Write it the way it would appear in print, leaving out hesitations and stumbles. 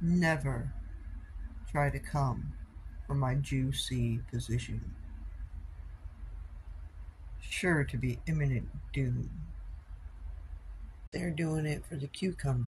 Never try to come for my juicy position, sure to be imminent doom. They're doing it for the cucumber.